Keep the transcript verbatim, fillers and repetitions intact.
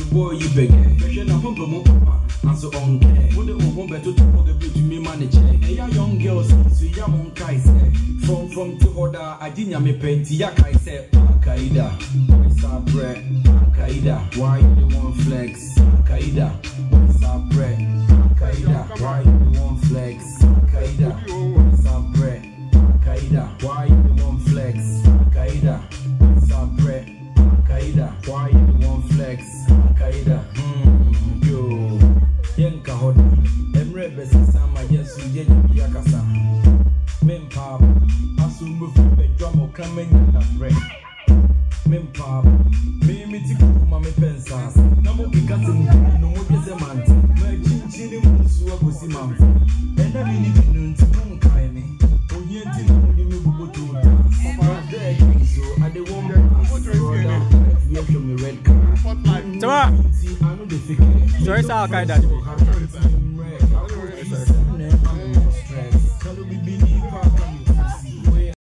boy you beg. You na pump mo papa, and so on care. What the one better to work a bit to me manage. Hey, young girls, so ya mon kai say. From from to order, I didn't me penti ya kai say. Kaida, what's up, bread? Kaida, why you want flex? Kaida, what's up, bread? Kaida, why you want flex? Kaida, what's up, bread? Kaida, why you want flex? Kaida, what's up, bread? Kaida, why you want flex? Kaida, hmm, yo, yenka hoda, emre besi sama yesu yeji yakasa. Mempap, asu mufu be drum o kamen na bread. Mempap, me me tiku mame pensas. Na mo kikase mu no mo pese manti. Ma chinchini mu suwa gosi mamfi. Ena mi ni binu ntimu kai me. Onye ti na mo di me buboto da. Papa there so I dey want brother. You show me red card. Tama. Sorry sa Al Qaeda.